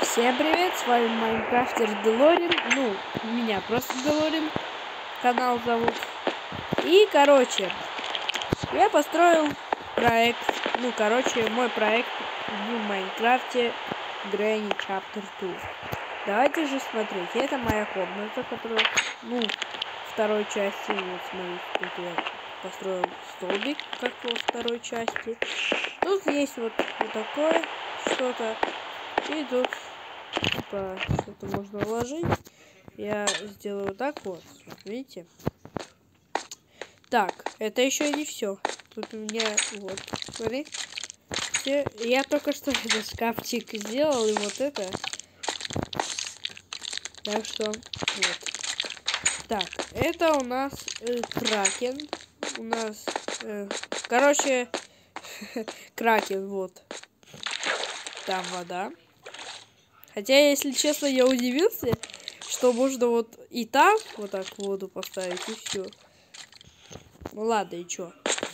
Всем привет, с вами Майнкрафтер Делорин, меня просто Делорин, канал зовут. И, я построил проект, мой проект в Майнкрафте Granny Chapter 2. Давайте же смотреть, это моя комната, которая, второй части, вот смотрите, тут я построил столбик, как во второй части. Тут есть вот такое что-то, и тут что-то можно уложить. Я сделаю так вот, видите? Так, это еще не все. Тут у меня вот, смотри. Я только что этот шкафчик сделал, и вот это. Так что, вот. Так, это у нас кракен. У нас, кракен, вот. Там вода. Хотя, если честно, я удивился, что можно вот и там вот так воду поставить, и все. Ну ладно, и чё.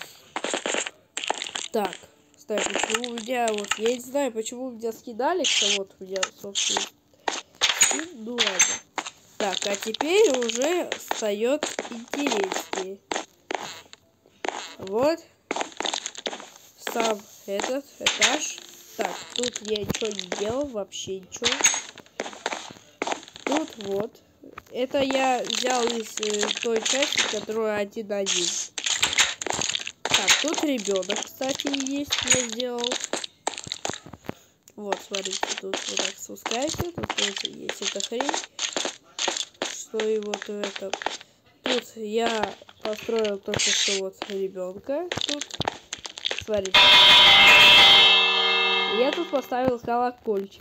Так, кстати, почему у меня вот, я не знаю, почему у меня скидали-то, вот у меня, собственно. Ну ладно. Так, а теперь уже встает интереснее. Вот. Сам этот этаж. Так, тут я ничего не делал, вообще ничего. Тут вот. Это я взял из той части, которая 1.1. Так, тут ребенок, кстати, есть, я сделал. Вот, смотрите, тут вот так спускаете, тут есть эта хрень. Что и вот это. Тут я построил только что вот ребенка. Тут, смотрите. Я тут поставил колокольчик.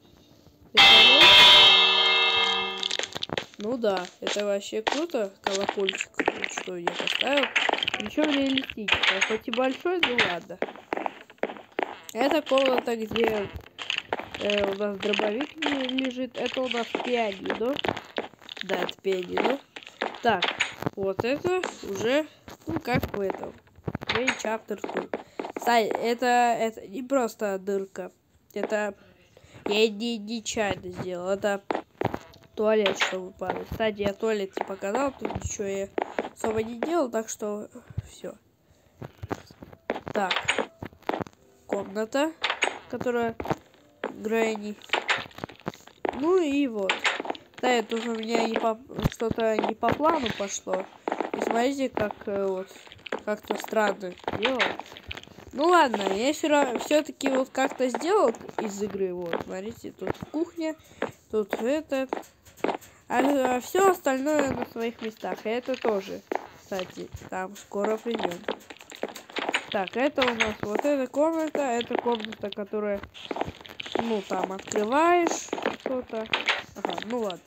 Ну да, это вообще круто, колокольчик, что я поставил. Причем реалистично, хоть и большой, ну ладно. Это комната, где у нас дробовик лежит. Это у нас пианино. Да, это пианино. Так, вот это уже, как в этом. Granny Chapter 2. Кстати, это не просто дырка. Это я не нечаянно сделал. Это туалет, чтобы падать. Кстати, я туалет не показал. Тут ничего я особо не делал. Так что все. Так. Комната, которая Грэнни. Ну и вот. Да, тут у меня что-то не по плану пошло. И смотрите, как вот как-то странно дело. Ну ладно, я все-таки вот как-то сделал из игры. Вот, смотрите, тут кухня, тут это. А все остальное на своих местах. И это тоже, кстати, там скоро придем. Так, это у нас вот эта комната. Это комната, которая, там открываешь что-то. Ага, ну ладно.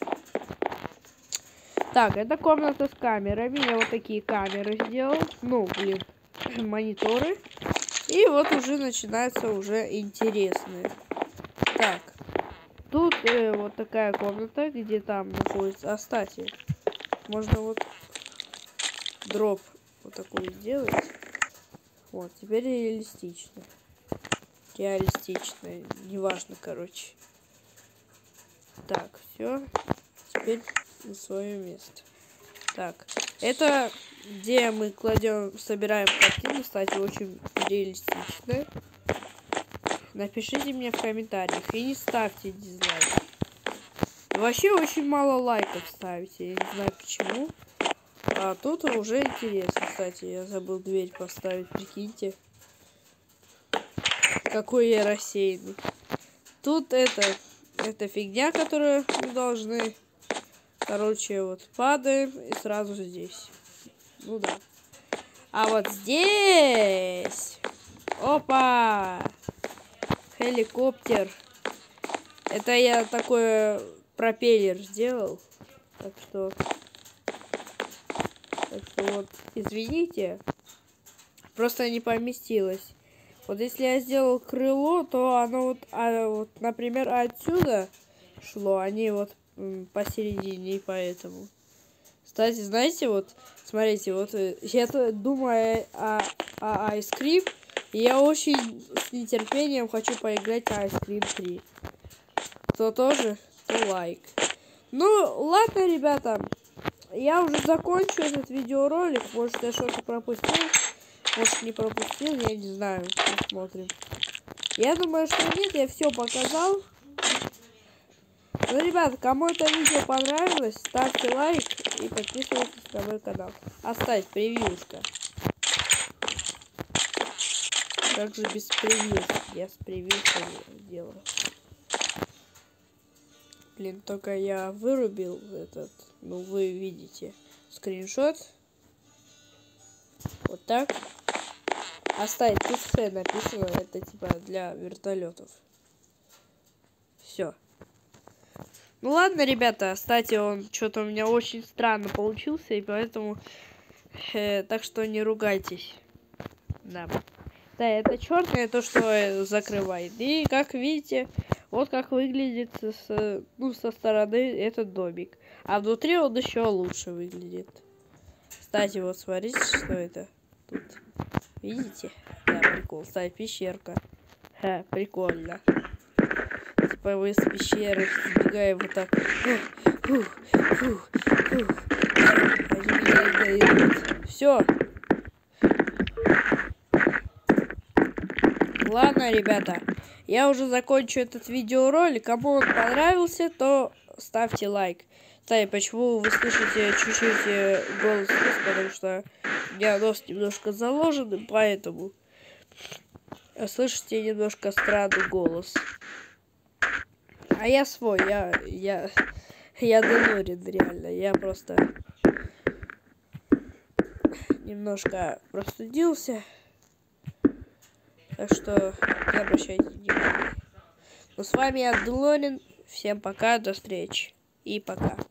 Так, это комната с камерами. Я вот такие камеры сделал. Мониторы. И вот уже начинается уже интересное. Так. Тут вот такая комната, где там находится. Кстати, можно вот дроп вот такой сделать. Вот, теперь реалистично. Реалистично. Неважно, короче. Так, все. Теперь на свое место. Так, это где мы собираем картины, кстати, очень реалистично. Напишите мне в комментариях и не ставьте дизлайк. Вообще очень мало лайков ставите, я не знаю почему. А тут уже интересно, кстати, я забыл дверь поставить, прикиньте. Какой я рассеянный. Тут это фигня, которую мы должны. Короче, вот падаем и сразу здесь. Ну да. А вот здесь. Опа! Хеликоптер. Это я такой пропеллер сделал. Так что вот, извините. Просто не поместилось. Вот если я сделал крыло, то оно вот, например, отсюда шло, они вот посередине, и поэтому. Кстати, знаете, вот, смотрите, вот, я думаю о Ice Cream, и я очень с нетерпением хочу поиграть в Ice Cream 3. кто тоже, то лайк. Ну, ладно, ребята. Я уже закончу этот видеоролик. Может, я что-то пропустил. Может, не пропустил, я не знаю. Посмотрим. Я думаю, что нет, я все показал. Ну, ребят, кому это видео понравилось, ставьте лайк и подписывайтесь на мой канал. Оставь превьюшка. Как же без превьюшки? Я с превьюшкой делаю. Блин, только я вырубил этот, ну вы видите, скриншот. Вот так. Оставить тут все написано, это типа для вертолетов. Все. Ну ладно, ребята, кстати, он что-то у меня очень странно получился, и поэтому, так что не ругайтесь. Да. Да, это черное, то, что закрывает. И как видите, вот как выглядит со стороны этот домик. А внутри он еще лучше выглядит. Кстати, вот смотрите, что это тут. Видите? Да, прикол. Кстати, пещерка. Ха, прикольно. Типа мы с пещеры сбегаем вот так. Все. Ладно, ребята. Я уже закончу этот видеоролик. Кому он понравился, то ставьте лайк. Кстати, почему вы слышите чуть-чуть голос, потому что у меня нос немножко заложен, поэтому слышите немножко странный голос. А я свой, я Делорин, реально. Я просто немножко простудился. Так что не обращайте внимания. Ну, с вами я, Делорин. Всем пока, до встречи. И пока.